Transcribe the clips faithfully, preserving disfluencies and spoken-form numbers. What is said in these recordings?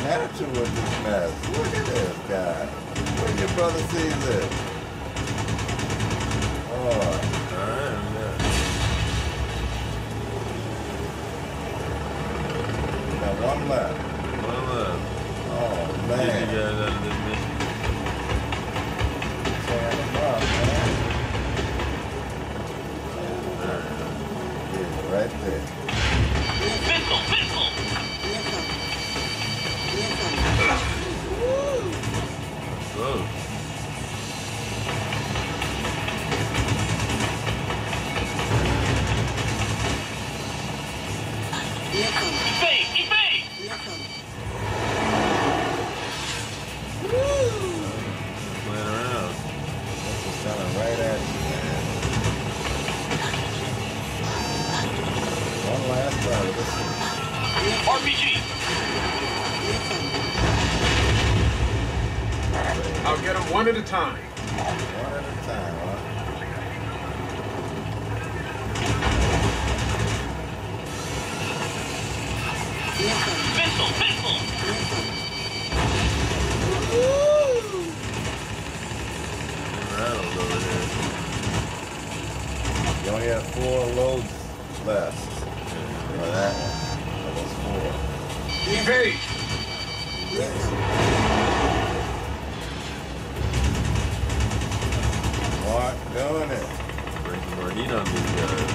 natural with this mess. Look at this guy. Where your brother see this? Oh, alright, yeah. Got one left. One left. Oh, man. Get you guys out of this mission. Tearing them up, man. Yeah, right there. Pistol, pistol! Close. Evade, evade! Playing around. This is coming right at you, man. One last try. Listen. R P G! I'll get them one at a time. One at a time, huh? Pistol, pistol! Rattles over there. You only have four loads left. For that one. That was four. Evade! Mark doing it. Bring some more heat on these guys.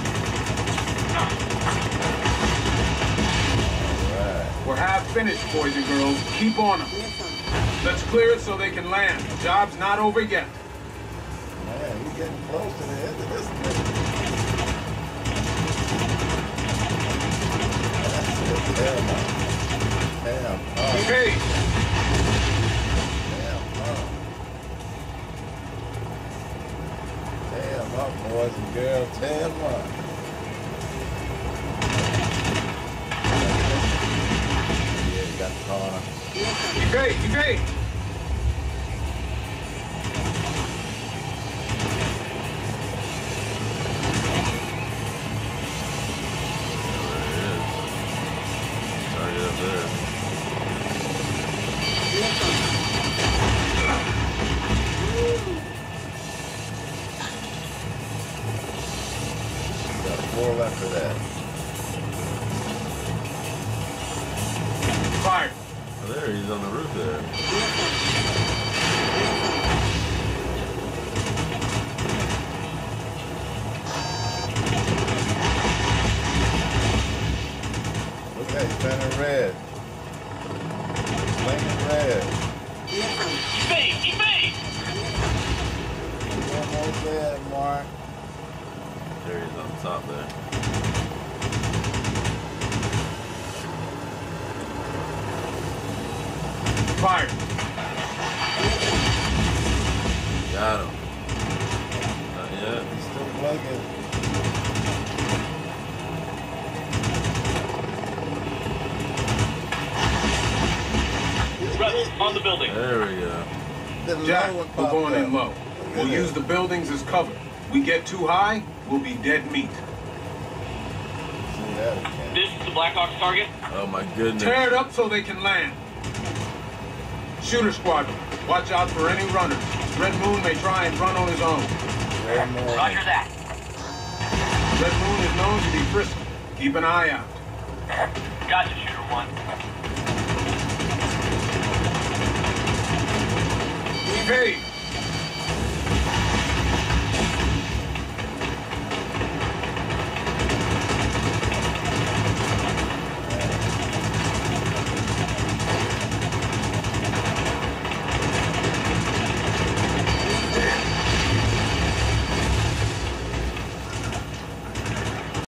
Alright. We're half finished, boys and girls. Keep on them. Let's clear it so they can land. The job's not over yet. Man, you're getting close to the end of this thing. That's it. Damn. Damn. Oh. Evade! Damn. Oh. Damn up, boys and girls. Damn up. Yeah, you got the corner. Evade! Evade! Target up there. Got four left for that. Fire! Oh, there, he's on the roof there. Look at that, he's turning red. Flaming red. Evade, evade! He's almost there, Mark. There he is on top there. Fire! Got him. Not yet. He's still plugging. Rebels, on the building. There we go. The Jack, low one we're popped going in up. low. Look We'll at use that. the buildings as cover. We get too high, we'll be dead meat. See that again. This is the Blackhawks target. Oh my goodness. Tear it up so they can land. Shooter squadron, watch out for any runners. Red Moon may try and run on his own. Red Moon. Roger that. Red Moon is known to be frisky. Keep an eye out. Gotcha, Shooter One. Evade!